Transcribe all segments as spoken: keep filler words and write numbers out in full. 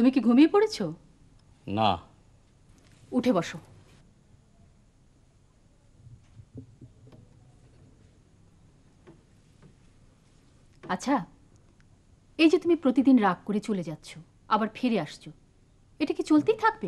তুমি কি ঘুমিয়ে পড়েছো? না। উঠে বসো। আচ্ছা, এই যে তুমি প্রতিদিন রাগ করে চলে যাচ্ছ আবার ফিরে আসছো, এটা কি চলতেই থাকবে?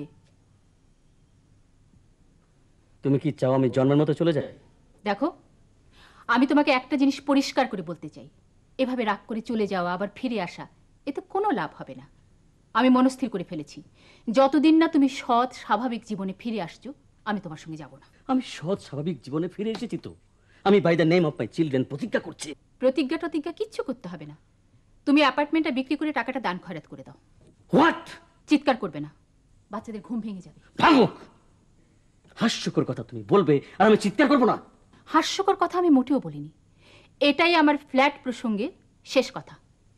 তুমি কি চাও আমি জন্মের মতো চলে যাই? দেখো, আমি তোমাকে একটা জিনিস পরিষ্কার করে বলতে চাই, এভাবে রাগ করে চলে যাওয়া আবার ফিরে আসা, এতে কোনো লাভ হবে না। আমি মনস্থির করে ফেলেছি, যতদিন না তুমি সৎ স্বাভাবিক জীবনে ফিরে আসছো আমি তোমার সঙ্গে যাব না। আমি সৎ স্বাভাবিক জীবনে ফিরে এসেছি তো। আমি by the name of my children প্রতিজ্ঞা করছি। প্রতিজ্ঞা টতিজ্ঞা কিচ্ছু করতে হবে না। তুমি অ্যাপার্টমেন্টটা বিক্রি করে টাকাটা দান খয়রাত করে দাও। হোয়াট? চিৎকার করবে না, বাচ্চাদের ঘুম ভেঙে যাবে। ভাঙুক। হাস্যকর কথা তুমি বলবে আর আমি চিৎকার করবো না? হাস্যকর কথা আমি মোটেও বলিনি, এটাই আমার ফ্ল্যাট প্রসঙ্গে শেষ কথা।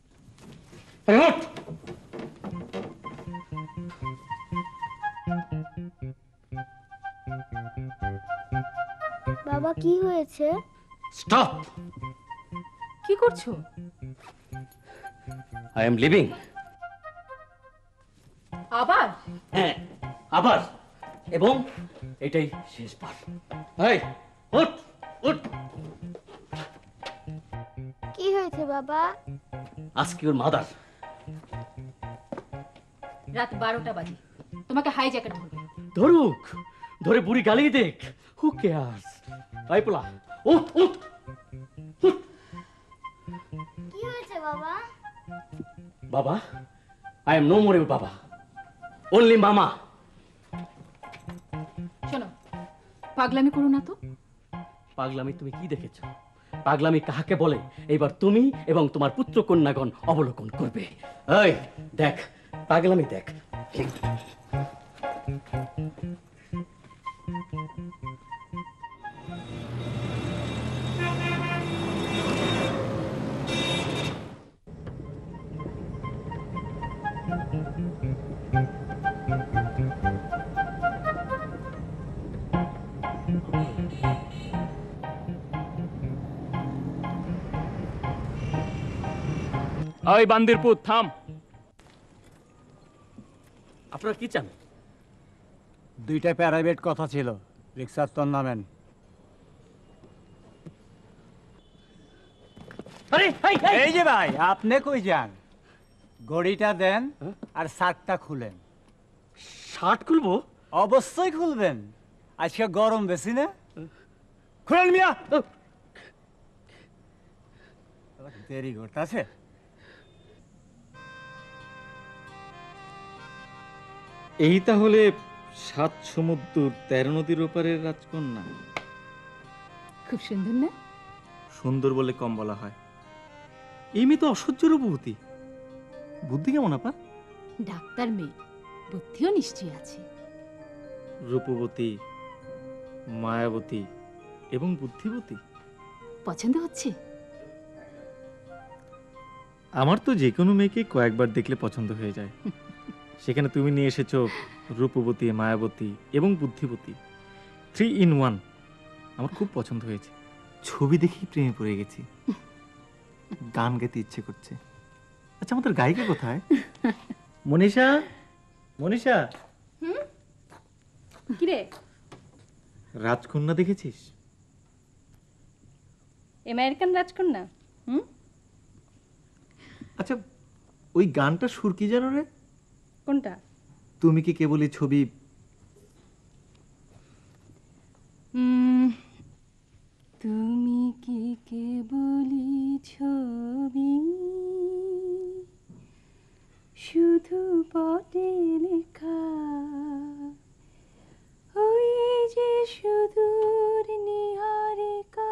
বাবা কি হয়েছে? স্টপ। কি করছো? I am leaving. আবার? হ্যাঁ, আবার। এবং এটাই শেষবার। এই উঠ উঠ। কি হয়েছে বাবা? আজকে ওর মাদার। রাত বারোটা বাজে, তোমাকে হাই জ্যাকেট ধরবে। ধরুক, ধরে বুড়ি গালি দেখ। হু কেয়ারস? আই পোলা, উঠ উঠ উঠ। কি হয়েছে বাবা? বাবা, I am no more your baba, only mama. শোনো, পাগলামি করো না তো। পাগলামি তুমি কি দেখেছ? পাগলামি কাহাকে বলে এইবার তুমি এবং তোমার পুত্র কন্যাগণ অবলোকন করবে। এই দেখ, পাগলামি দেখ। ওই বান্দিরপুর থাম। আপনারা কি চান? দুইটা প্রাইভেট কথা ছিল, রিক্সার তোর নামেন। আরে এই যে ভাই, আপনি কই যান? গড়িটা দেন আর শার্টটা খুলেন। শার্ট খুলবো? অবশ্যই খুলবেন, আজকে গরম বেশি না। খুলেন মিয়া। দেরি করতেছে। এই তাহলে সাত সমুদ্র তেরো নদীর ওপারের রাজকন্যা। খুব সুন্দর না? সুন্দর বলে কম বলা হয়। এই মেয়ে তো অসহ্য রূপবতী। বুদ্ধি কেমন আপা? ডাক্তার মেয়ে, বুদ্ধিও নিশ্চয়ই আছে। রূপবতী, মায়াবতী এবং বুদ্ধিবতী। পছন্দ হচ্ছে? আমার তো যে কোনো মেয়েকে কয়েকবার দেখলে পছন্দ হয়ে যায়। সেখানে তুমি নিয়ে এসেছো রূপবতী, মায়াবতী এবং বুদ্ধিবতী, থ্রি ইন ওয়ান। আমার খুব পছন্দ হয়েছে। ছবি দেখেই প্রেমে পড়ে গেছি। গান গাইতে ইচ্ছে করছে। আচ্ছা, আমাদের গায়িকা কোথায়? মনীষা, মনীষা। কি রে? রাজকন্যা দেখেছিস? আমেরিকান রাজকন্যা? হুম। আচ্ছা, ওই গানটা সুর কি জানো রে? কোনটা? তুমি কি কেবলই ছবি? তুমি কি কেবলই ছবি, শুধু পটে লেখা, ওই যে সুদূর নিহারিকা,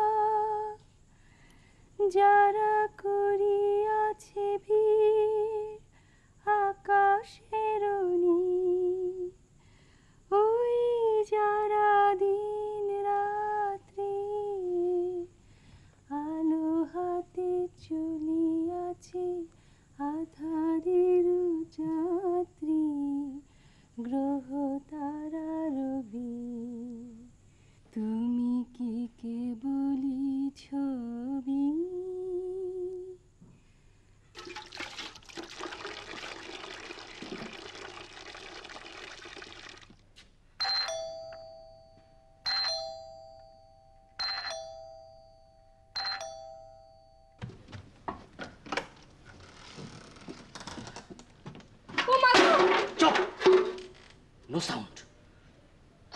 যারা করিয়াছে ভিড় আকাশের নীল, ওই যারা দিন রাত্রি আলো হাতে চলিয়াছে আধারের যাত্রী, গ্রহ তারা রবি।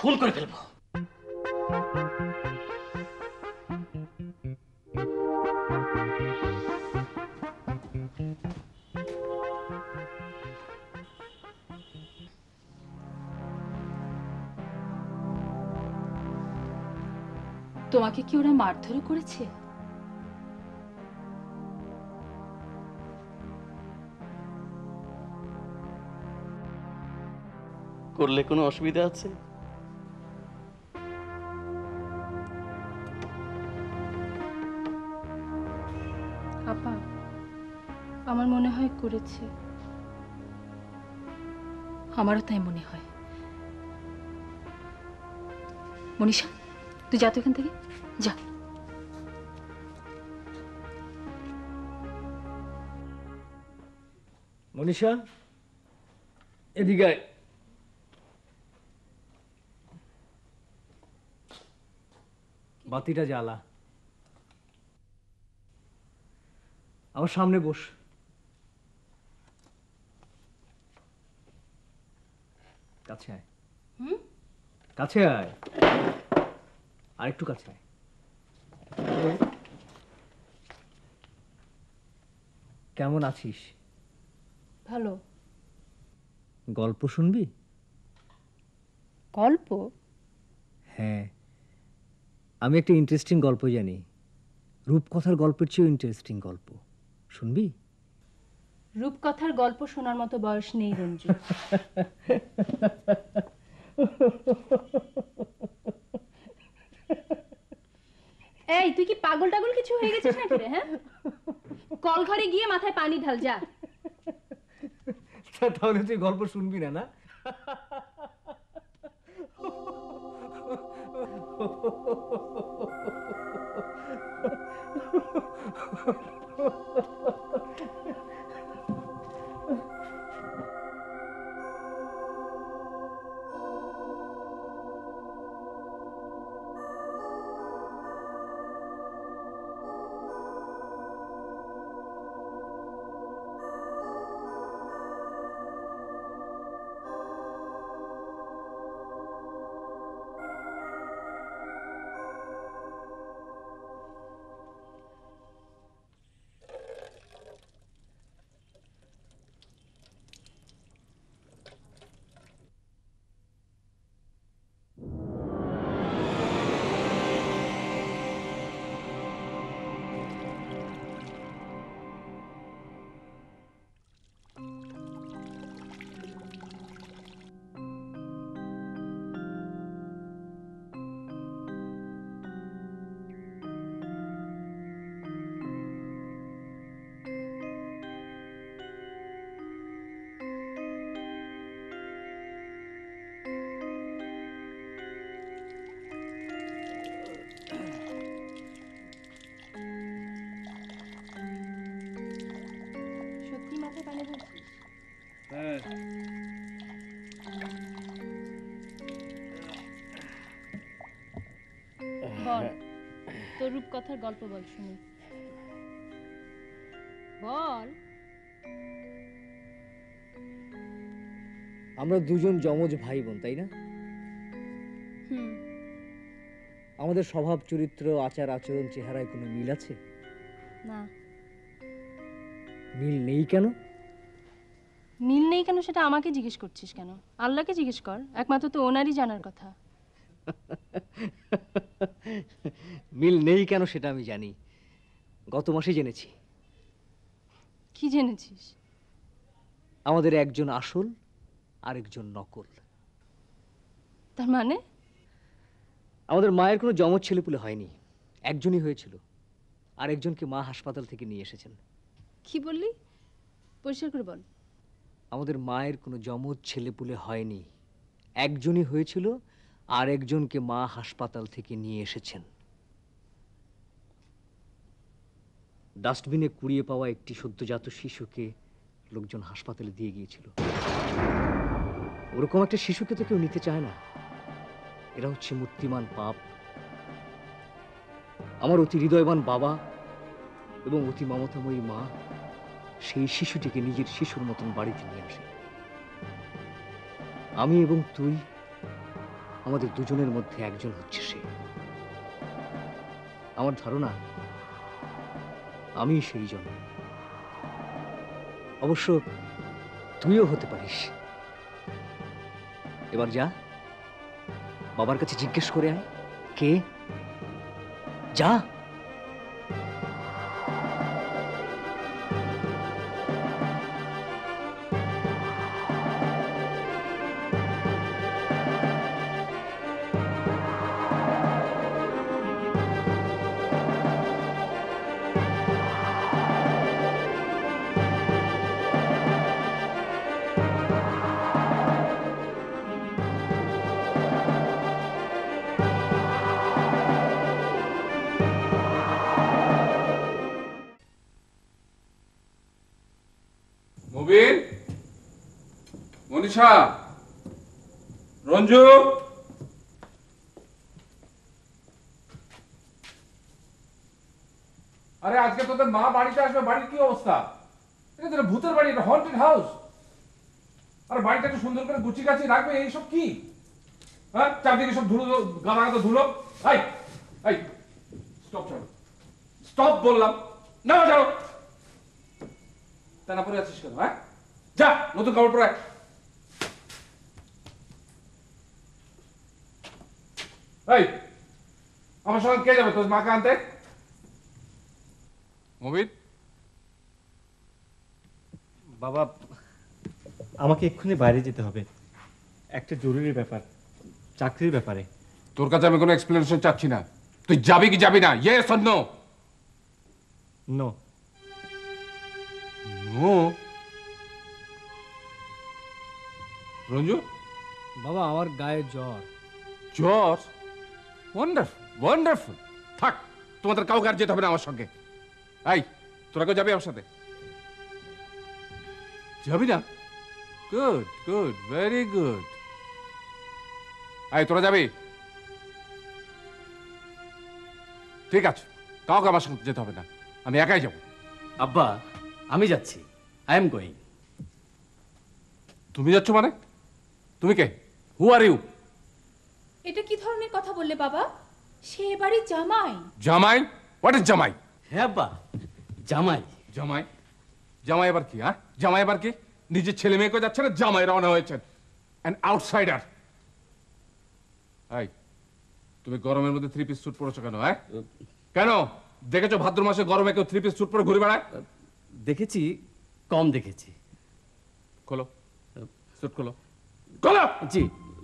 খুন করে ফেলবো। তোমাকে কি ওরা মারধর করেছে? করলে কোনো অসুবিধা আছে? আপা, আমার মনে হয় করেছে। আমারও তাই মনে হয়। মনীষা, তুই যা তো এখান থেকে, যা। মনীষা, এদিকে আয়। বাতিটা জ্বালা। আমার সামনে বস। কাছে আয়। কাছে আয়, আর একটু কাছে আয়। কেমন আছিস? ভালো। গল্প শুনবি? গল্প? হ্যাঁ, আমি একটা ইন্টারেস্টিং গল্প জানি। রূপকথার গল্পের চেয়েও ইন্টারেস্টিং গল্প। শুনবি? রূপকথার গল্প শোনার মতো বয়স নেই রঞ্জু। এই, তুই কি পাগল টাগল কিছু হয়ে গেছিস নাকি রে? হ্যাঁ, কল ঘরে গিয়ে মাথায় পানি ঢাল, যা। তাহলে তুই গল্প শুনবি না? না, সত্যি মাথায় পানি ঢালছিস? বল, তোর রূপকথার গল্প বল শুনি। বল। আমরা দুজন যমজ ভাই বোন, তাই না? হুম। আমাদের স্বভাব, চরিত্র, আচার আচরণ, চেহারায় কোনো মিল আছে? না। মিল নেই কেন? মিল নেই কেন সেটা আমাকে জিজ্ঞেস করছিস কেন? আল্লাহকে জিজ্ঞেস কর, একমাত্র তো ওনারই জানার কথা। মিল নেই কেন সেটা আমি জানি, গত মাসে জেনেছি। কি জেনেছিস? আমাদের একজন আসল, আরেকজন নকল। তার মানে? আমাদের মায়ের কোনো যমজ ছেলেপুলে হয়নি, একজনই হয়েছিল। আরেকজনকে মা হাসপাতাল থেকে নিয়ে এসেছেন। কি বললি? পরিষ্কার করে বল। আমাদের মায়ের কোনো যমজ ছেলেপুলে হয়নি, একজনই হয়েছিল, আর একজনকে মা হাসপাতাল থেকে নিয়ে এসেছেন। ডাস্টবিনে কুড়িয়ে পাওয়া একটি সদ্যজাত শিশুকে লোকজন হাসপাতালে দিয়ে গিয়েছিল। ওরকম একটা শিশুকে তো কেউ নিতে চায় না। এরা হচ্ছে মূর্তিমান পাপ। আমার অতি হৃদয়বান বাবা এবং অতি মমতাময়ী মা সেই শিশুটিকে নিজের শিশুর মতন বাড়িতে নিয়ে আসে। আমি এবং তুই আমাদের দুজনের মধ্যে একজন হচ্ছে সে। আমার ধারণা আমি সেই জন। অবশ্য তুইও হতে পারিস। এবার যা, বাবার কাছে জিজ্ঞেস করে আয় কে। যা। মুবিন, মনীষা, রঞ্জু, আরে আজকে তোদের মা বাড়িতে আসবে। বাড়ির কি অবস্থা? এটা তো ভূতের বাড়ি, এটা হন্টেড হাউস। আর বাড়িটা একটু সুন্দর করে গুছি গাছি রাখবে, এইসব কি? হ্যাঁ, চারদিকে সব ধুলো, গাদা গাদা ধুলো। এই এই স্টপ, চলো স্টপ বললাম না। যাও, তা না পরে আছিস কেন? হ্যাঁ, যা নতুন কাপড় পরে। এই আমার সঙ্গে কে যাবে তোর মাকে আনতে? মুবিন, বাবা, আমাকে এক্ষুনি বাইরে যেতে হবে, একটা জরুরি ব্যাপার, চাকরির ব্যাপারে। তোর কাছে আমি কোনো এক্সপ্লেনেশন চাচ্ছি না। তুই যাবি কি যাবি না? Yes or no? No. No? Ranju, বাবা, আমার গায়ে জ্বর। জ্বর? Wonderful, wonderful. থাক, তোমাদের কাউকে আর যেতে হবে না আমার সঙ্গে। এই, তোরা কেউ যাবি আমার সাথে? যাবি না? Good good, very good. এই, তোরা যাবি? ঠিক আছে, কাউকে আমার সঙ্গে যেতে হবে না, আমি একাই যাব। আব্বা, আমি যাচ্ছি। I am going. তুমি যাচ্ছ মানে? তুমি কে? হু আর ইউ? এটা কি ধরনের কথা বললে বাবা? সে বাড়ির জামাই। জামাই? হোয়াট ইজ জামাই? হ্যাঁ আব্বা, জামাই। জামাই? জামাই এবার কি? হ্যাঁ, জামাই এবার কি? নিজের ছেলে মেয়েকে যাচ্ছে না, জামাই রওনা হয়েছেন। An outsider. এই, তুমি গরমের মধ্যে থ্রি পিস স্যুট পরেছো কেন? হ্যাঁ, কেন? দেখেছো ভাদ্র মাসে গরমে কেউ থ্রি পিস স্যুট পরে ঘুরে বেড়ায়? দেখেছি, কম দেখেছি। খোলো স্যুট, খোলো খোলো। জি।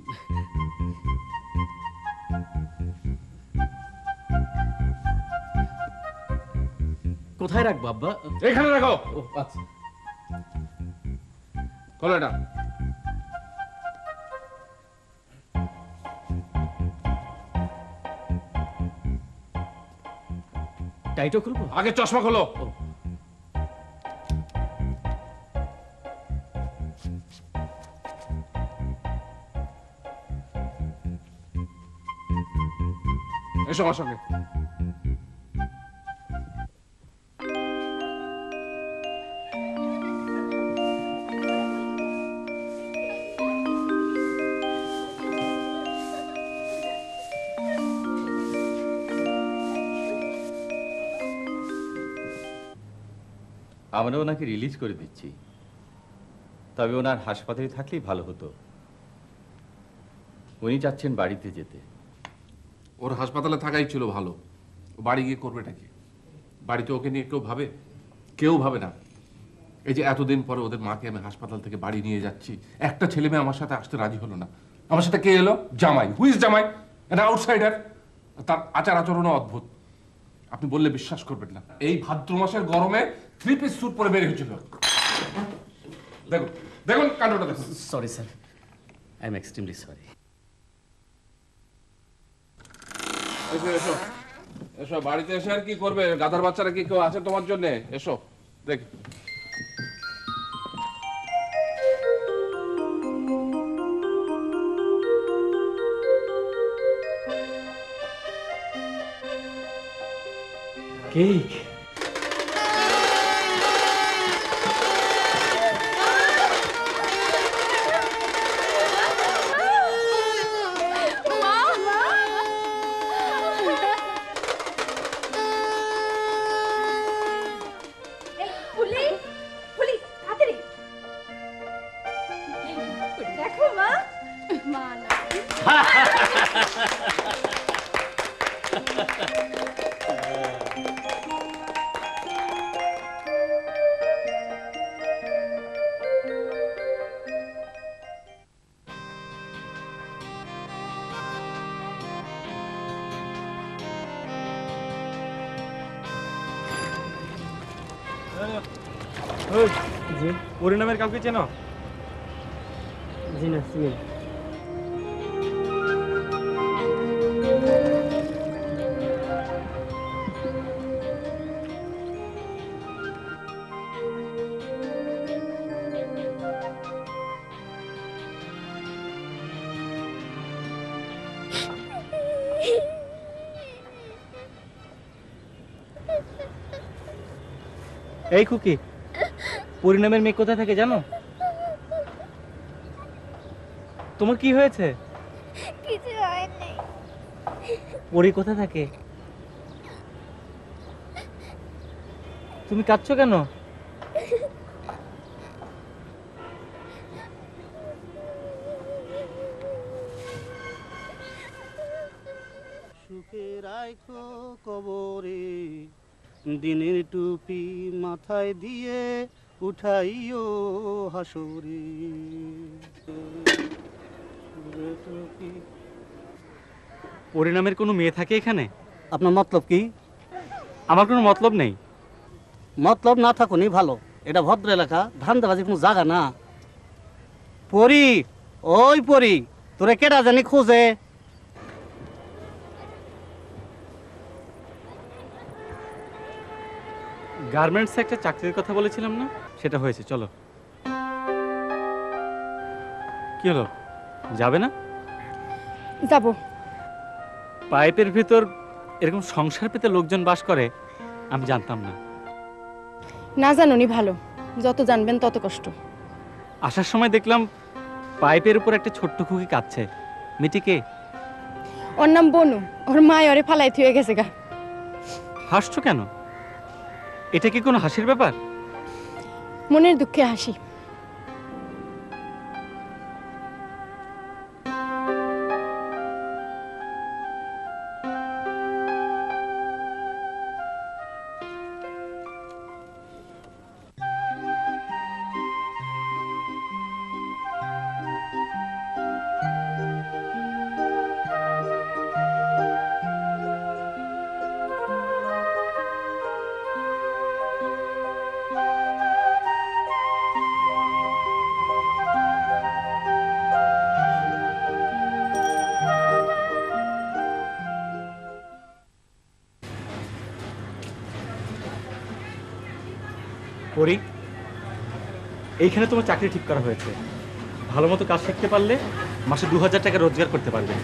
কোথায় রাখবো আব্বা? এখানে রাখো। ও আচ্ছা। খোলো এটা। টাইটও খুলবো? আগে চশমা খোলো। ও, এসো আমার সঙ্গে। আমরা ওনাকে রিলিজ করে দিচ্ছি, তবে ওনার হাসপাতালে থাকলেই ভালো হতো। উনি চাচ্ছেন বাড়িতে যেতে। ওর হাসপাতালে থাকাই ছিল ভালো। ও বাড়ি গিয়ে করবেটা কি? বাড়িতে ওকে নিয়ে কেউ ভাবে? কেউ ভাবে না। এই যে এতদিন পরে ওদের মাকে আমি হাসপাতাল থেকে বাড়ি নিয়ে যাচ্ছি, একটা ছেলে মেয়ে আমার সাথে আসতে রাজি হলো না। আমার সাথে কে এলো? জামাই। হুইজ জামাই? An outsider. তার আচার আচরণও অদ্ভুত। আপনি বললে বিশ্বাস করবেন না, এই ভাদ্র মাসের গরমে থ্রি পিস স্যুট পরে বের হয়েছিল। দেখুন দেখুন কাণ্ডটা দেখুন। Sorry sir, I am extremely sorry. এসো এসো এসো, বাড়িতে এসে আর কি করবে? গাধার বাচ্চারা কি কেউ আছে তোমার জন্য? এসো দেখি। কেক? পরিণামের কাউকে চেনো? জি না, চিনি না। এই খুকি, পরিণামের মেয়ে কোথায় থাকে জানো? তোমার কি হয়েছে? কিছু হয়নি। পরি কোথায় থাকে? তুমি কাঁদছো কেন? সুখে রাখো কবরে, দিনের টুপি মাথায় দিয়ে উঠাইও হাসরে। পরিণামের কোনো মেয়ে থাকে এখানে? আপনার মতলব কি? আমার কোনো মতলব নেই। মতলব না থাকুনি ভালো, এটা ভদ্র এলাকা, ধান্দাবাজি কোনো জায়গা না। পরি, ওই পরি, তোরে কেডা জানি খোঁজে। গার্মেন্টসে একটা চাকরির কথা বলেছিলাম না, সেটা হয়েছে। চলো। কি হলো, যাবে না? যাব। পাইপের ভিতর এরকম সংসার পেতে লোকজন বাস করে আমি জানতাম না। না জানুনি ভালো, যত জানবেন তত কষ্ট। আসার সময় দেখলাম পাইপের উপর একটা ছোট্ট খুকি কাঁদছে। মেয়েটিকে? ওর নাম বনু, ওর মায় ওরে ফালাই থুয়ে গেছে গা। হাসছো কেন? এটা কি কোনো হাসির ব্যাপার? মনের দুঃখে হাসি। পরি, এইখানে তোমার চাকরি ঠিক করা হয়েছে। ভালো মতো কাজ শিখতে পারলে মাসে দু হাজার টাকা রোজগার করতে পারবে।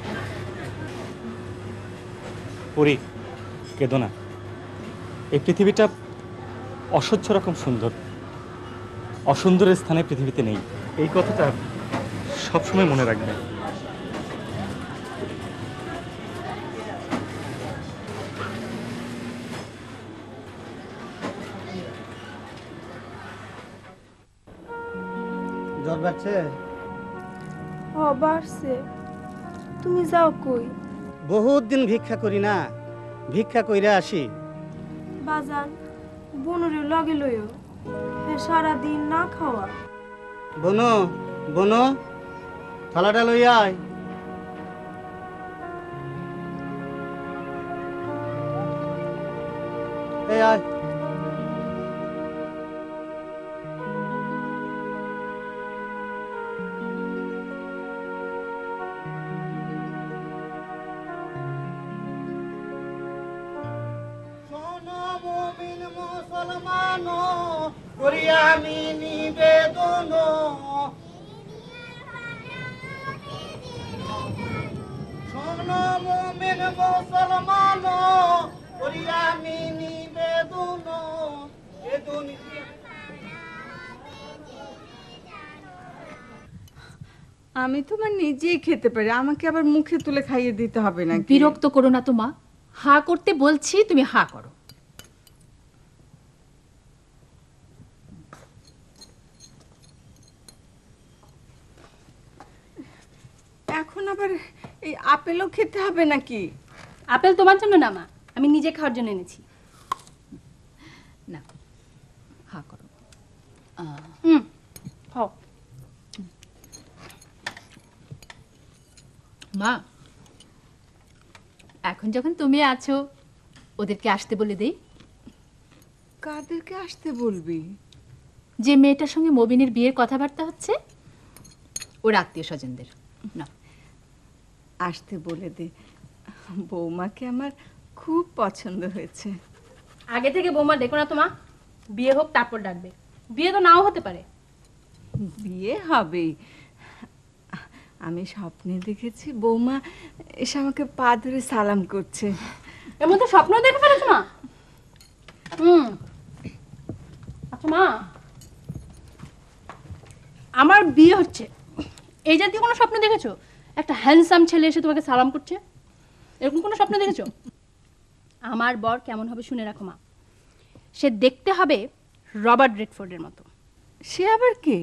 পরি, কেঁদো না। এই পৃথিবীটা অসহ্য রকম সুন্দর। অসুন্দরের স্থানে পৃথিবীতে নেই, এই কথাটা সবসময় মনে রাখবে। জ্বর বাড়ছে? ও বাড়ছে। তুমি যাও কই? বহুত দিন ভিক্ষা করি না, ভিক্ষা কইরা আসি। বাজান, বনুরে লগে লইও, হে সারা দিন না খাওয়া। বনো, বনো, থালাটা লই আয়। এই আয়। মুসলমান করি আমি নিবেদন, শোনো মুমিন মুসলমান করি আমি নিবেদন, এ দুনিয়া। আমি তোমার নিজেই খেতে পারি, আমাকে আবার মুখে তুলে খাইয়ে দিতে হবে না। বিরক্ত করো না তো মা, হা করতে বলছি, তুমি হা করো। এখন আবার এই আপেলও খেতে হবে নাকি? আপেল তোমার জন্য না মা, আমি নিজে খাওয়ার জন্য এনেছি। না, হা করো। হুম, খাও। মা, এখন যখন তুমি আছো, ওদেরকে আসতে বলে দেই। কাদেরকে আসতে বলবি? যে মেয়েটার সঙ্গে মবিনের বিয়ের কথাবার্তা হচ্ছে, ওর আত্মীয় স্বজনদের। না, আসতে বলে দে, বৌমাকে আমার খুব পছন্দ হয়েছে। আগে থেকে বৌমা দেখো না তোমা, বিয়ে হোক তারপর ডাকবে, বিয়ে তো নাও হতে পারে। বিয়ে হবেই। আমি স্বপ্নে দেখেছি বৌমা এসে আমাকে পা ধরে সালাম করছে। এর মধ্যে স্বপ্ন দেখে ফেলেছো মা? হুম, আচ্ছা মা, আমার বিয়ে হচ্ছে, এই জাতীয় কোনো স্বপ্ন দেখেছো? একটা হ্যান্ডসাম ছেলে এসে তোমাকে সালাম করছে, এরকম কোনো স্বপ্ন দেখেছো? আমার বর কেমন হবে শুনে রাখো মা, সে দেখতে হবে রবার্ট রেডফোর্ডের মতো। সে আবার কে?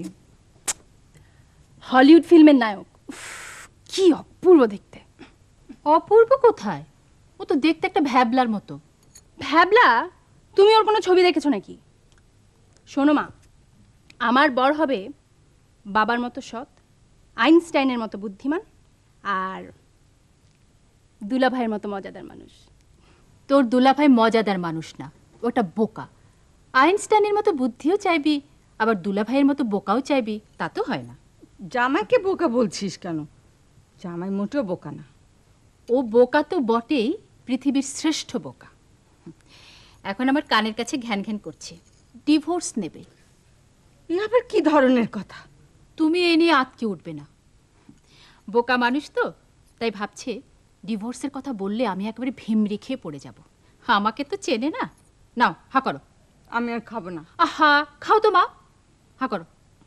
হলিউড ফিল্মের নায়ক। উফ, কি অপূর্ব দেখতে। অপূর্ব কোথায়? ও তো দেখতে একটা ভ্যাবলার মতো। ভ্যাবলা? তুমি ওর কোনো ছবি দেখেছো নাকি? শোনো মা, আমার বর হবে বাবার মতো সৎ, আইনস্টাইনের মতো বুদ্ধিমান, আর দুলাভাইয়ের মতো মজাদার মানুষ। তোর দুলাভাই মজাদার মানুষ না, ওটা বোকা। আইনস্টাইনের মতো বুদ্ধিও চাইবি, আবার দুলাভাইয়ের মতো বোকাও চাইবি, তা তো হয় না। জামাইকে বোকা বলছিস কেন? জামাই মোটেও বোকা না। ও বোকা তো বটেই, পৃথিবীর শ্রেষ্ঠ বোকা। এখন আমার কানের কাছে ঘ্যান ঘ্যান করছে, ডিভোর্স নেবে। এ আবার কি ধরনের কথা? তুমি এ নিয়ে আটকে উঠবে না। বোকা মানুষ তো, তাই ভাবছে ডিভোর্সের কথা বললে আমি একেবারে ভিমরি খেয়ে পড়ে যাব। আমাকে তো চেনে না। নাও, হা করো। আমি আর খাবো না। আহা, খাও তো মা, হা করো।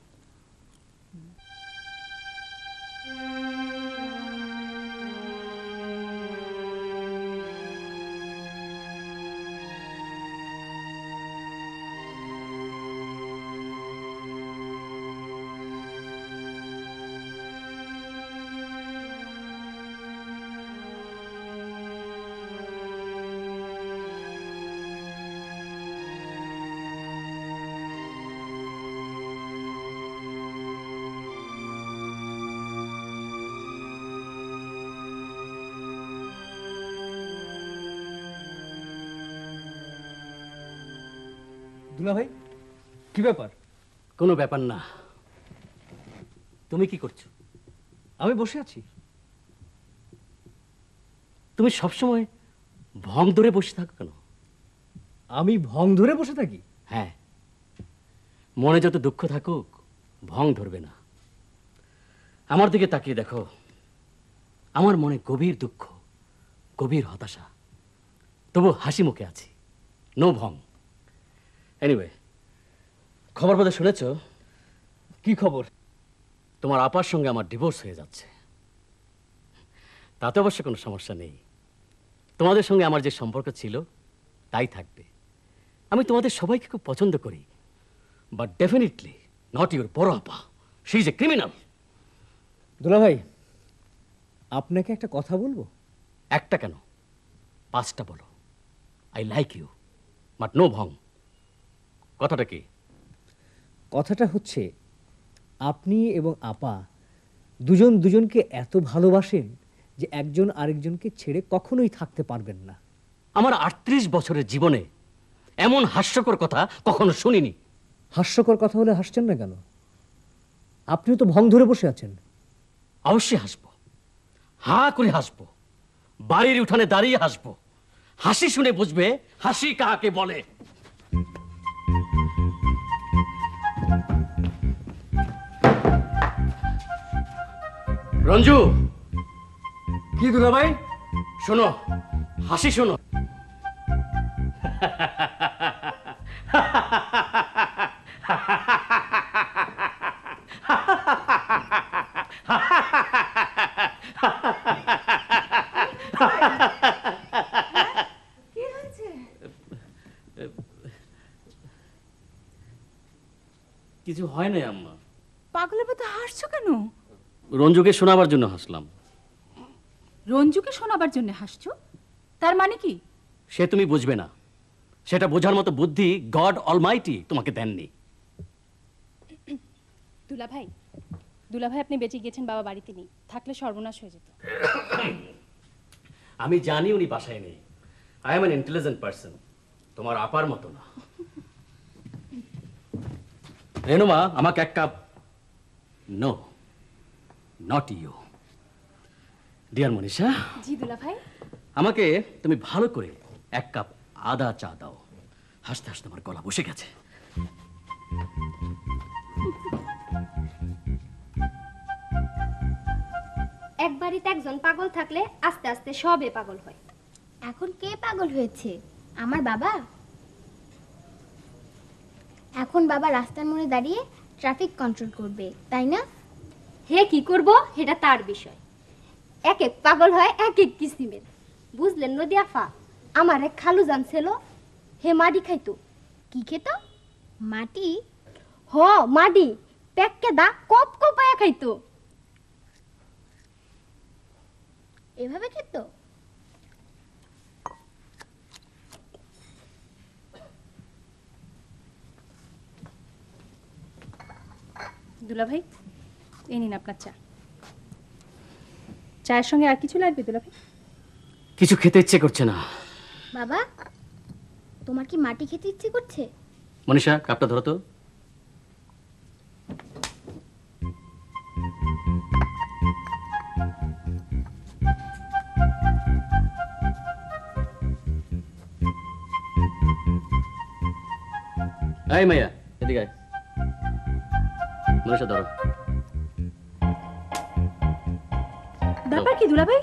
দুলা ভাই, কি ব্যাপার? কোনো ব্যাপার না। তুমি কি করছো? আমি বসে আছি। তুমি সবসময় ভং ধরে বসে থাকো কেন? আমি ভং ধরে বসে থাকি? হ্যাঁ, মনে যত দুঃখ থাকুক, ভং ধরবে না। আমার দিকে তাকিয়ে দেখো, আমার মনে গভীর দুঃখ, গভীর হতাশা, তবু হাসি মুখে আছি। নো ভং। এনিওয়ে, খবর বোধহয় শুনেছ? কি খবর? তোমার আপার সঙ্গে আমার ডিভোর্স হয়ে যাচ্ছে। তাতে অবশ্য কোনো সমস্যা নেই। তোমাদের সঙ্গে আমার যে সম্পর্ক ছিল তাই থাকবে। আমি তোমাদের সবাইকে খুব পছন্দ করি, বাট ডেফিনেটলি নট ইউর বড় আপা। She is a criminal. দুলা ভাই, আপনাকে একটা কথা বলবো? একটা কেন, পাঁচটা বলো। I like you, but no ভং। কথাটা কি? কথাটা হচ্ছে, আপনি এবং আপা দুজন দুজনকে এত ভালোবাসেন যে একজন আরেকজনকে ছেড়ে কখনোই থাকতে পারবেন না। আমার আটত্রিশ বছরের জীবনে এমন হাস্যকর কথা কখনো শুনিনি। হাস্যকর কথা হলে হাসছেন না কেন? আপনিও তো ভং ধরে বসে আছেন। অবশ্যই হাসবো, হা করে হাসবো, বাড়ির উঠানে দাঁড়িয়ে হাসবো। হাসি শুনে বুঝবে হাসি কাকে বলে। রঞ্জু। কি দুলা ভাই? শোনো, হাসি শোনো। কিছু হয় না আম্মা। পাগলের মতো হাসছো কেন? রঞ্জুকে শোনাবার জন্য হাসলাম। রঞ্জুকে শোনাবার জন্য হাসছো? তার মানে কি? সে তুমি বুঝবে না, সেটা বোঝার মতো বুদ্ধি গড অলমাইটি তোমাকে দেননি। দুলা ভাই, দুলা ভাই আপনি বেঁচে গিয়েছেন, বাবা বাড়িতে নেই, থাকলে সর্বনাশ হয়ে যেত। আমি জানি উনি বাসায় নেই। I am an intelligent person, তোমার আপার মতো না। রেনুমা, আমাকে এক কাপ। No, not you. Dear Manisha. জি দুলা ভাই। আমাকে তুমি ভালো করে এক কাপ আদা চা দাও। হাসতে হাসতে আমার গলা বসে গেছে। এক বাড়িতে একজন পাগল থাকলে আস্তে আস্তে সবে পাগল হয়। এখন কে পাগল হয়েছে? আমার বাবা। এখন বাবা রাস্তার মোড়ে দাঁড়িয়ে ট্রাফিক কন্ট্রোল করবে, তাই না? হে কি করব, এটা তার বিষয়। এক এক পাগল হয় এক এক কিসিমের, বুঝলেন নদী আফা? আমার এক খালু জানছিল, হে মাটি খাইতো। কি খেত? মাটি? হ মাটি, পেককে দা কপ কপায়া খাইতো। এভাবে খেত? দুলা ভাই, এই নিন আপনার চা। চায়ের সঙ্গে আর কিছু লাগবে দুলা ভাই? কিছু খেতে ইচ্ছে করছে না। বাবা, তোমার কি মাটি খেতে ইচ্ছে করছে? মনীষা, কাপটা ধরো তো। এই মাইয়া, এদিকে আয়। মনীষা ধরো। ব্যাপার কি দুলা ভাই?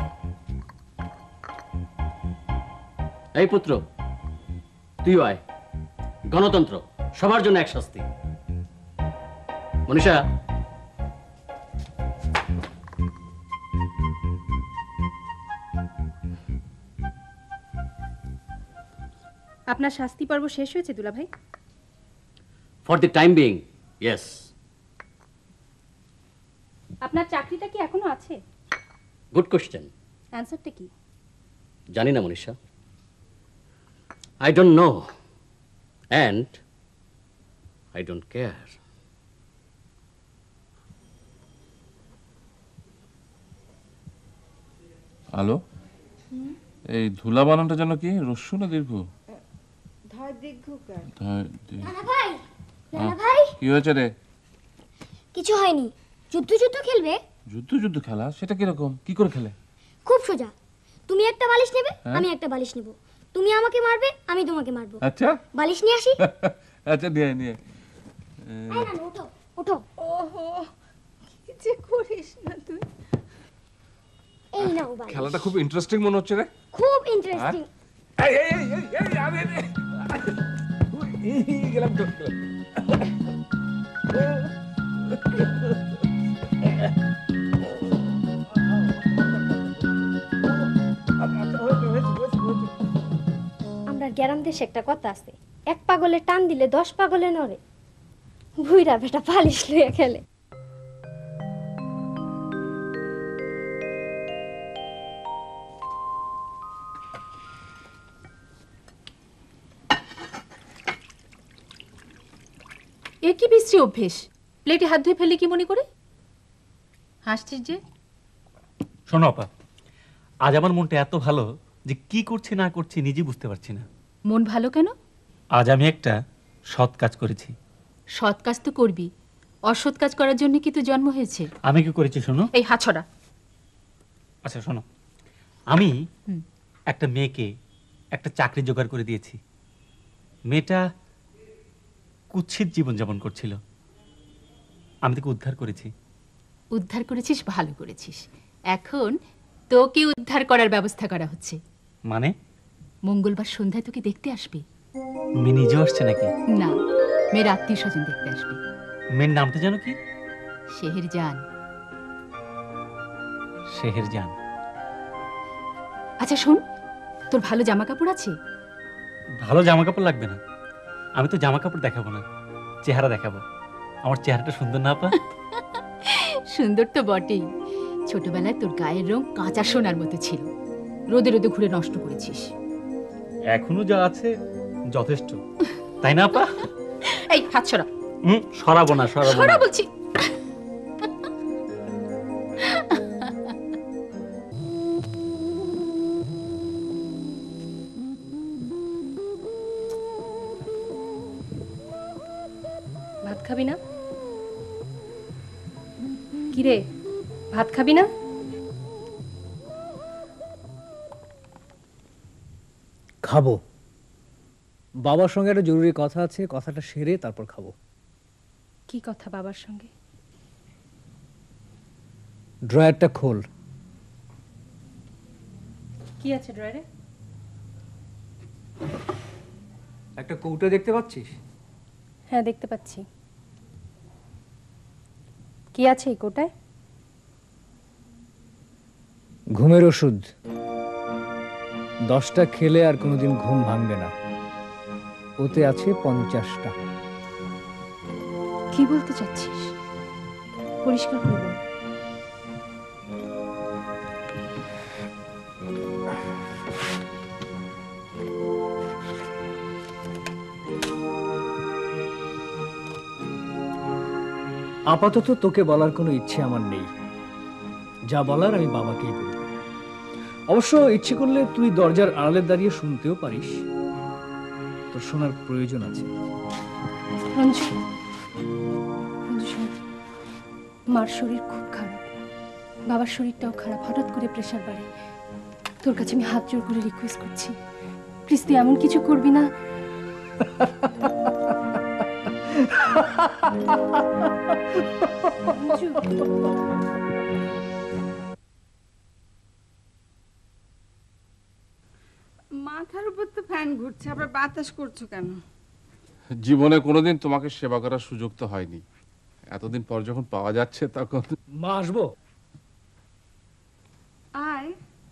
এই পুত্র, তুইও আয়। গণতন্ত্র সবার জন্য এক শাস্তি। মনীষা। আপনার শাস্তি পর্ব শেষ হয়েছে দুলা ভাই? For the time being, yes. আপনার চাকরিটা কি এখনো আছে? Good question. অ্যানসারটা কি? জানি না Manisha. I don't know and I don't care. Hello, এই ধুলা বানানটা যেন কি, রস্যু না দীর্ঘ? ধয় দীর্ঘকার। ধয় দীর্ঘ। নানা ভাই, নানা হ্যাঁ। ভাই, কি হয়েছে রে? কিছু হয়নি। যুদ্ধ যুদ্ধ খেলবে? যুদ্ধ যুদ্ধ খেলা? সেটা কিরকম, কি করে খেলে? খুব সোজা। তুমি একটা বালিশ নেবে, হ্যাঁ। আমি একটা বালিশ নেব। তুমি আমাকে মারবে, আমি তোমাকে মারবো। আচ্ছা বালিশ নিয়ে আসি। আচ্ছা, নিয়ে নিয়ে। এই নানু, ওঠো ওঠো। ওহো, কি যে করিস না তুই। এই নাও বালিশ। খেলাটা খুব ইন্টারেস্টিং মনে হচ্ছে রে। খুব ইন্টারেস্টিং। এই এই এই এই এই আরে রে, এই গেলাম তো গেলাম। আমরা গ্রাম দেশে একটা কথা আছে, এক পাগলে টান দিলে দশ পাগলে নড়ে। ভুইরা বেটা বালিশ লইয়া খেলে। এ কি বিশ্রী অভ্যেস! প্লেটে হাত ধুয়ে ফেললে কি মনে করে? হাসছিস যে? শোনো আপা, আজ আমার মনটা এত ভালো যে কি করছি না করছি নিজে বুঝতে পারছি না। মন ভালো কেন? আজ আমি একটা সৎ কাজ করেছি। সৎ কাজ তো করবি, অসৎ কাজ করার জন্য কি তো জন্ম হয়েছে? আমি কি করেছি শোনো। এই হাত ছড়া। আচ্ছা শোনো, আমি হুম। একটা মেয়েকে একটা চাকরি জোগাড় করে দিয়েছি। মেয়েটা কুৎসিত জীবনযাপন করছিল, আমি তাকে উদ্ধার করেছি। উদ্ধার করেছিস, ভালো করেছিস। এখন তোকে উদ্ধার করার ব্যবস্থা করা হচ্ছে। মানে? মঙ্গলবার সন্ধ্যায় তোকে দেখতে আসবে। মেয়ে নিজেও আসছে নাকি? না, মেয়ের আত্মীয় স্বজন দেখতে আসবে। মেয়ের নামটা জানো কি? শেহেরজান। শেহেরজান। আচ্ছা শোন, তোর ভালো জামা কাপড় আছে? ভালো জামা কাপড় লাগবে না, আমি তো জামা কাপড় দেখাবো না, চেহারা দেখাবো। আমার চেহারাটা সুন্দর না আপা? সুন্দর তো বটেই। ছোটবেলায় তোর গায়ের রং কাঁচা সোনার মতো ছিল, রোদে রোদে ঘুরে নষ্ট করেছিস। এখনো যা আছে যথেষ্ট, তাই না আপা? এই হাত সরা। হুম, সরাবো না, সরাবো সরা না। বলছি। ভাত খাবি না? কিরে, ভাত খাবি না? খাবো। বাবার সঙ্গে একটা জরুরি কথা আছে, কথাটা সেরে তারপর খাবো। কি কথা বাবার সঙ্গে? ড্রয়ারটা খোল। কি আছে ড্রয়ারে? একটা কৌটো দেখতে পাচ্ছিস? হ্যাঁ, দেখতে পাচ্ছি। কি আছে এই কোটায়? ঘুমের ওষুধ। দশটা খেলে আর কোনোদিন ঘুম ভাঙবে না। ওতে আছে পঞ্চাশটা। কি বলতে চাচ্ছিস? পরিষ্কার করে বল। আপাতত তোকে বলার কোনো ইচ্ছে আমার নেই। যা বলার আমি বাবাকেই বলবো। অবশ্য ইচ্ছে করলে তুই দরজার আড়ালে দাঁড়িয়ে শুনতেও পারিস। তোর শোনার প্রয়োজন আছে। রঞ্জু, রঞ্জু শোন, মার শরীর খুব খারাপ, বাবার শরীরটাও খারাপ, হঠাৎ করে প্রেশার বাড়ে। তোর কাছে আমি হাত জোর করে রিকোয়েস্ট করছি, প্লিজ তুই এমন কিছু করবি না। মাথার উপর তো ফ্যান ঘুরছে, আবার বাতাস করছো কেন? জীবনে কোনোদিন তোমাকে সেবা করার সুযোগ তো হয়নি, এতদিন পর যখন পাওয়া যাচ্ছে তখন। মা, আসবো? আয়।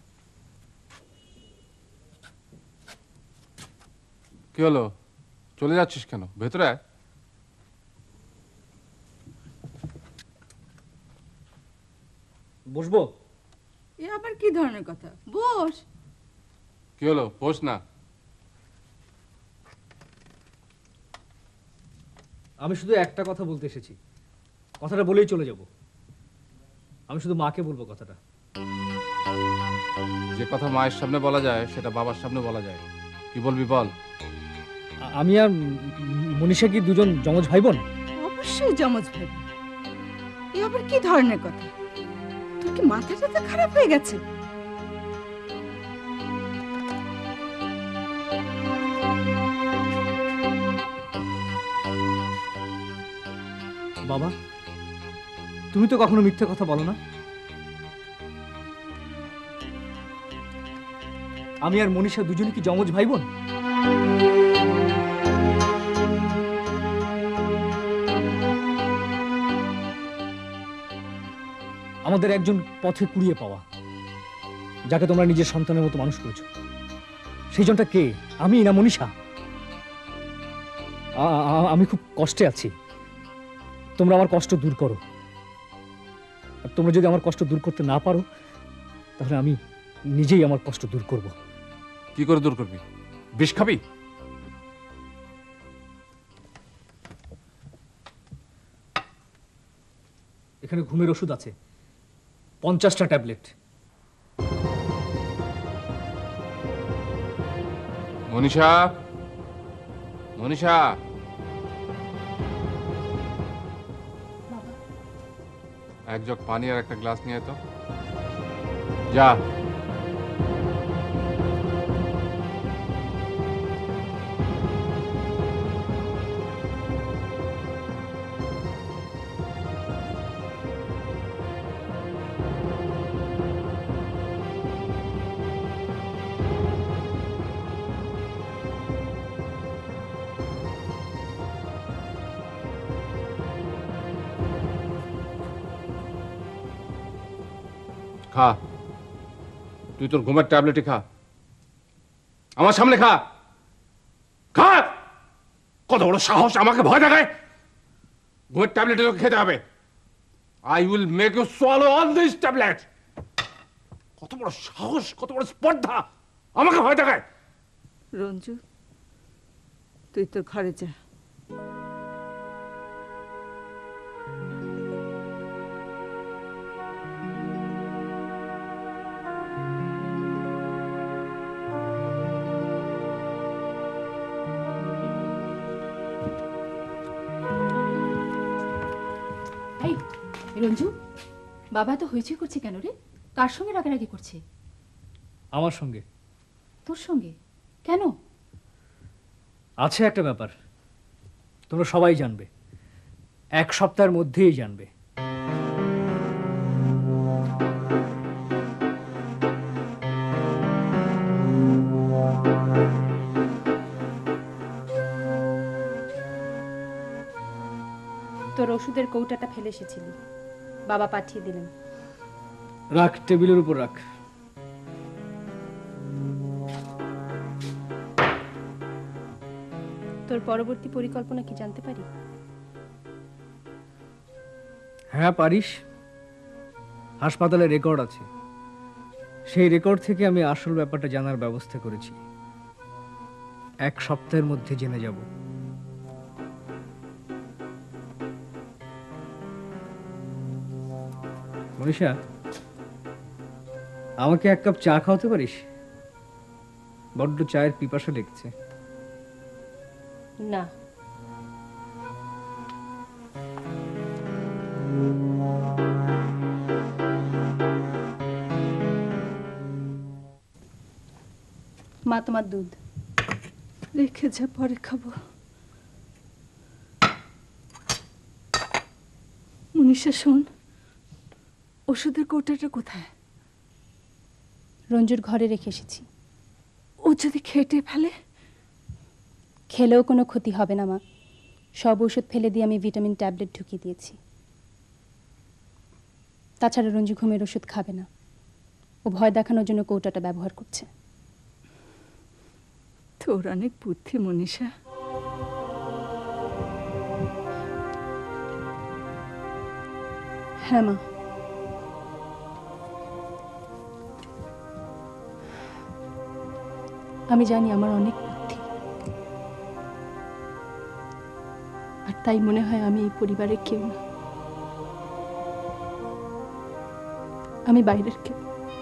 কি হলো, চলে যাচ্ছিস কেন? ভেতরে আয়। বসবো? এ আবার কি ধরনের কথা? বস। কি হলো, বস না। আমি শুধু একটা কথা বলতে এসেছি, কথাটা বলেই চলে যাব। আমি শুধু মাকে বলবো কথাটা। যে কথা মায়ের সামনে বলা যায় সেটা বাবার সামনে বলা যায়। কি বলবি বল। আ- আমি আর মনীষা কি দুজন যমজ ভাই বোন? অবশ্যই যমজ ভাই। এ আবার কি ধরনের কথা? তোর কি মাথাটা খারাপ হয়ে গেছে? বাবা, তুমি তো কখনো মিথ্যে কথা বলো না। আমি আর মনীষা দুজনে কি যমজ ভাই বোন? আমাদের একজন পথে কুড়িয়ে পাওয়া, যাকে তোমরা নিজের সন্তানের মতো মানুষ করেছো, সেই জনটা কে? আমি না মনীষা? আ- আ- আমি খুব কষ্টে আছি, তোমরা আমার কষ্ট দূর করো। আর তোমরা যদি আমার কষ্ট দূর করতে না পারো, তাহলে আমি নিজেই আমার কষ্ট দূর করব। কি করে দূর করবি? বিষ খাবি? এখানে ঘুমের ওষুধ আছে, পঞ্চাশটা ট্যাবলেট। মনীষা, মনীষা, এক জগ পানি আর একটা গ্লাস নিয়ে আয় তো। যা। খা, তুই তোর ঘুমের ট্যাবলেটই খা, আমার সামনে খা। খা। কত বড় সাহস, আমাকে ভয় দেখায়। ঘুমের ট্যাবলেট খেতে হবে। I will make you swallow all this tablet. কত বড় সাহস, কত বড় স্পর্ধা আমাকে ভয় দেখায়। রঞ্জু, তুই তোর ঘরে যা। এই রঞ্জু, বাবা তো হইচই করছে কেন রে? কার সঙ্গে রাগারাগি করছে? আমার সঙ্গে। তোর সঙ্গে কেন? আছে একটা ব্যাপার, তোমরা সবাই জানবে, এক সপ্তাহের মধ্যেই জানবে। তোর ওষুধের কৌটাটা ফেলে এসেছিলি, বাবা পাঠিয়ে দিলেন। রাখ, টেবিলের উপর রাখ। তোর পরবর্তী পরিকল্পনা কি জানতে পারি? হ্যাঁ পারিস। হাসপাতালে রেকর্ড আছে, সেই রেকর্ড থেকে আমি আসল ব্যাপারটা জানার ব্যবস্থা করেছি। এক সপ্তাহের মধ্যে জেনে যাব। মনীষা, আমাকে এক কাপ চা খাওয়াতে পারিস? বড্ড চায়ের পিপাসা লেগেছে। না। মা, তোমার দুধ রেখে যা, পরে খাবো। মনীষা শোন, ওষুধের কৌটাটা কোথায়? রঞ্জুর ঘরে রেখে এসেছি। ও যদি খেটে ফেলে? খেলেও কোনো ক্ষতি হবে না মা, সব ওষুধ ফেলে দিয়ে আমি ভিটামিন ট্যাবলেট ঢুকিয়ে দিয়েছি। তাছাড়া রঞ্জু ঘুমের ওষুধ খাবে না, ও ভয় দেখানোর জন্য কৌটাটা ব্যবহার করছে। তোর অনেক বুদ্ধি মনীষা। হ্যাঁ মা, আমি জানি আমার অনেক বুদ্ধি, আর তাই মনে হয় আমি এই পরিবারের কেউ না, আমি বাইরের কেউ।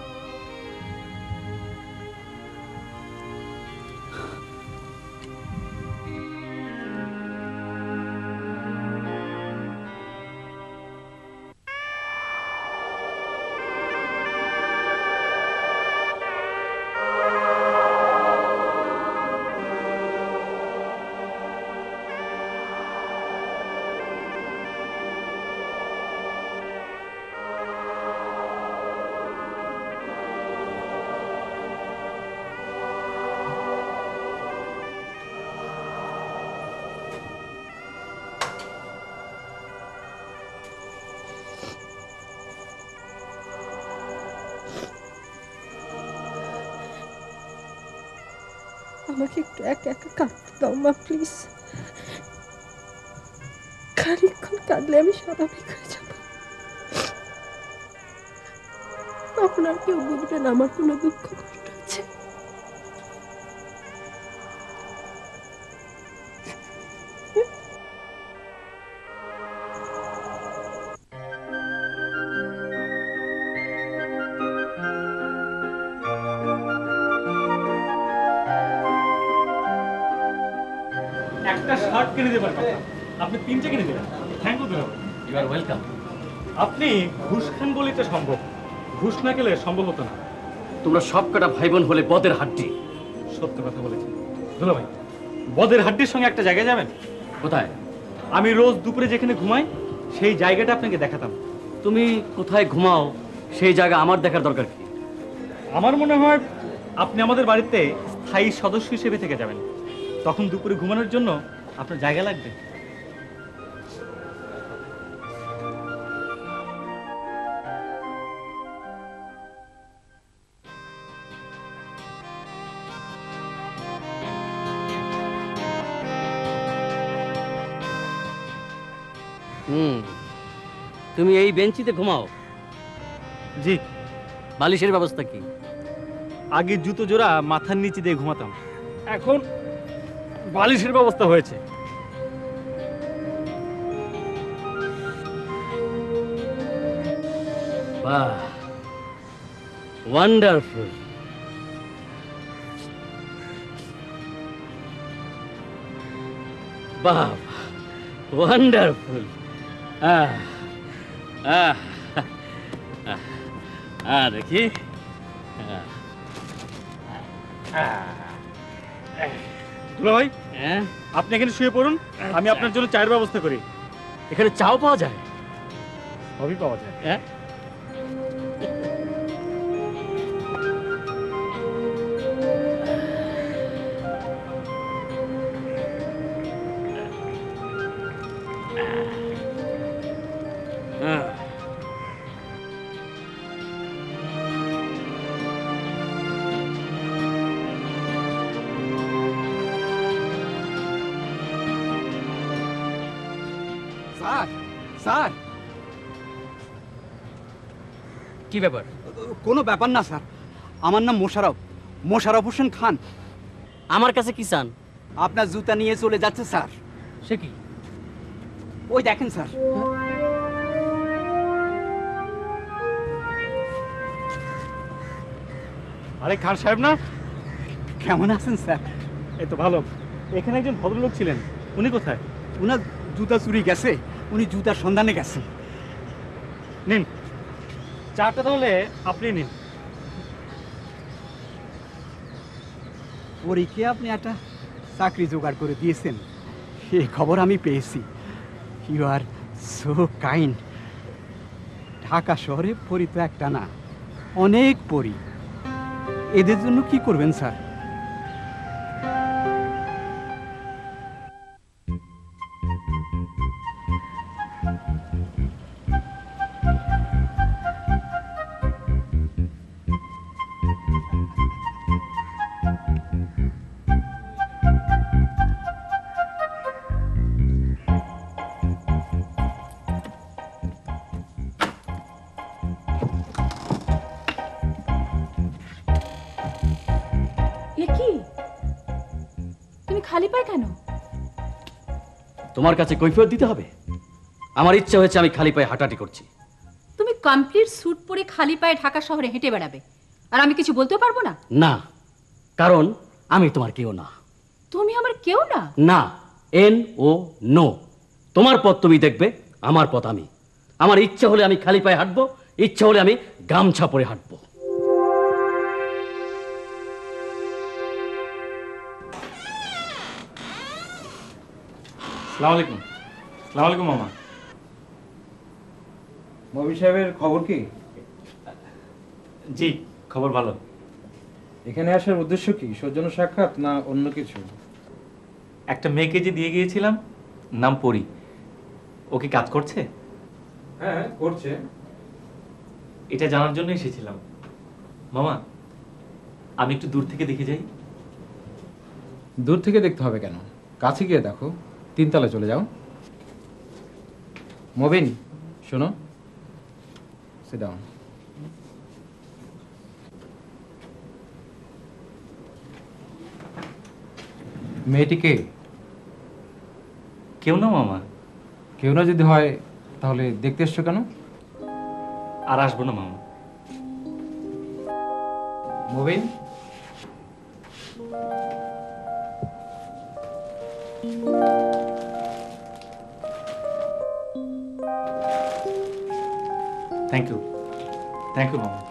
আমাকে একটু একা একা কাঁদতে দাও মা, প্লিজ। খানিকক্ষণ কাঁদলে আমি স্বাভাবিক হয়ে যাব, তখন আর কেউ বুঝবে না আমার কোনো দুঃখ কষ্ট আছে। একটা শার্ট কিনে দেবার কথা, আপনি তিনটে কিনে দিলেন। থ্যাংক ইউ ধন্যবাদ। You are welcome. আপনি ঘুষ খান বলে এটা সম্ভব, ঘুষ না গেলে সম্ভব হতো না। তোমরা সব কটা ভাই বোন হলে বদের হাড্ডি। সত্য কথা বলেছেন দুলা ভাই। বদের হাড্ডির সঙ্গে একটা জায়গায় যাবেন? কোথায়? আমি রোজ দুপুরে যেখানে ঘুমাই সেই জায়গাটা আপনাকে দেখাতাম। তুমি কোথায় ঘুমাও সেই জায়গা আমার দেখার দরকার কি? আমার মনে হয় আপনি আমাদের বাড়িতে স্থায়ী সদস্য হিসেবে থেকে যাবেন, তখন দুপুরে ঘুমানোর জন্য আপনার জায়গা লাগবে। হুম, তুমি এই বেঞ্চিতে ঘুমাও? জি। বালিশের ব্যবস্থা কি? আগে জুতো জোড়া মাথার নিচে দিয়ে ঘুমাতাম, এখন বালিশের ব্যবস্থা হয়েছে। বাহ, ওয়ান্ডারফুল। বাহ, ওয়ান্ডারফুল। আহ আহ আহ দেখি। দুলা ভাই, হ্যাঁ, আপনি এখানে শুয়ে পড়ুন, আমি আপনার জন্য চায়ের ব্যবস্থা করি। এখানে চাও পাওয়া যায়? সবই পাওয়া যায়। হ্যাঁ, স্যার স্যার কি ব্যাপার? কোনো ব্যাপার না স্যার, আমার নাম মোশাররফ, মোশাররফ হোসেন খান। আমার কাছে কি চান? আপনার জুতা নিয়ে চলে যাচ্ছে স্যার। সে কি? ওই দেখেন স্যার। আরে খান সাহেব না? কেমন আছেন স্যার? এই তো ভালো। এখানে একজন ভদ্রলোক ছিলেন, উনি কোথায়? ওনার জুতা চুরি গেছে, উনি জুতার সন্ধানে গেছে। নিন চাটা, তাহলে আপনি নিন। পরীকে আপনি একটা চাকরি জোগাড় করে দিয়েছেন, এই খবর আমি পেয়েছি। You are so kind. Dhaka শহরে পরি তো একটা না, অনেক পরি। এদের জন্য কি করবেন স্যার? এ কি, তুমি খালি পায় কেন? তোমার কাছে কৈফিয়ত দিতে হবে? আমার ইচ্ছা হয়েছে, আমি খালি পায়ে হাঁটাহাঁটি করছি। তুমি কমপ্লিট স্যুট পরে খালি পায়ে ঢাকা শহরে হেঁটে বেড়াবে, আর আমি কিছু বলতেও পারবো না? না, কারণ আমি তোমার কেউ না। তুমি আমার কেউ না? না, এন ও নো। তোমার পথ তুমি দেখবে, আমার পথ আমি। আমার ইচ্ছা হলে আমি খালি পায়ে হাঁটবো, ইচ্ছা হলে আমি গামছা পরে হাঁটবো। আসসালামু আলাইকুম। আসসালামু আলাইকুম মামা। মবি সাহেবের খবর কি? জি, খবর ভালো। এখানে আসার উদ্দেশ্য কি? সৌজন্য সাক্ষাৎ না অন্য কিছু? একটা মেয়েকে যে দিয়ে গিয়েছিলাম, নাম পরি, ও কি কাজ করছে? হ্যাঁ করছে। এটা জানার জন্য এসেছিলাম। মামা, আমি একটু দূর থেকে দেখে যাই। দূর থেকে দেখতে হবে কেন? কাছে গিয়ে দেখো। তিনতলা চলে যাও। মবিন, শোনো, সিট ডাউন। মেয়েটিকে? কেউ না মামা। কেউ না যদি হয় তাহলে দেখতে এসছো কেন? আর আসবো না মামা। Mobin, thank you, thank you মামা।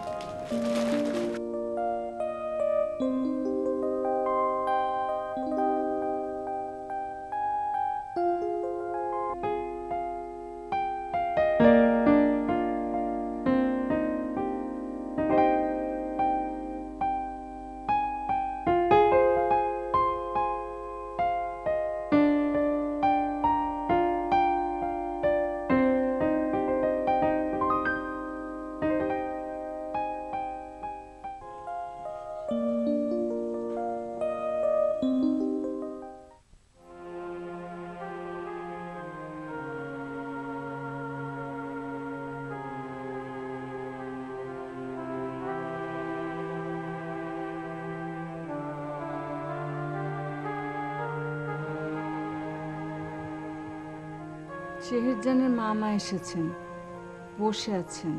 শেহরজানের মামা এসেছেন, বসে আছেন।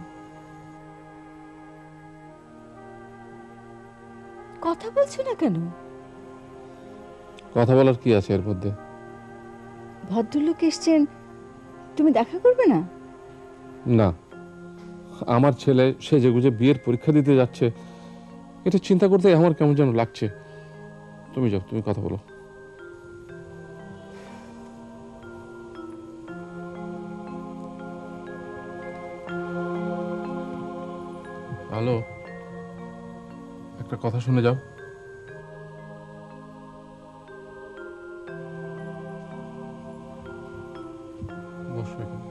কথা বলছো না কেন? কথা বলার কি আছে এর মধ্যে? ভদ্রলোক এসছেন, তুমি দেখা করবে না? না, আমার ছেলে সেজে গুজে বিয়ের পরীক্ষা দিতে যাচ্ছে, এটা চিন্তা করতে আমার কেমন যেন লাগছে। তুমি যাও, তুমি কথা বলো। হ্যালো, একটা কথা শুনে যাও। বসো এখানে।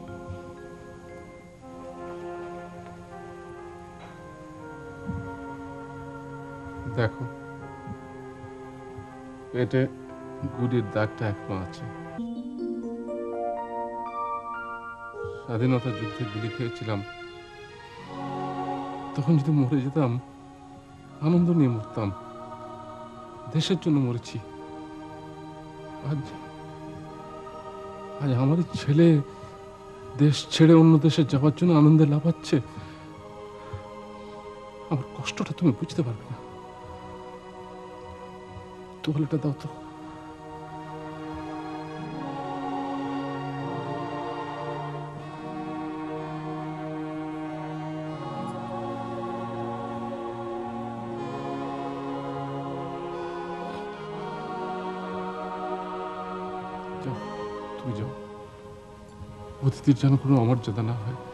দেখো, পেটে গুলির দাগটা এখনো আছে। স্বাধীনতা যুদ্ধে গুলি খেয়েছিলাম, তখন যদি মরে যেতাম আনন্দ নিয়ে মরতাম, দেশের জন্য মরেছি। আজ আজ আমার ছেলে দেশ ছেড়ে অন্য দেশে যাওয়ার জন্য আনন্দে লাফাচ্ছে। আমার কষ্টটা তুমি বুঝতে পারবে না। তোয়ালেটা দাও তো। যাও, তুমি যাও। অতিথির যেন কোনো অমর্যাদা না হয়।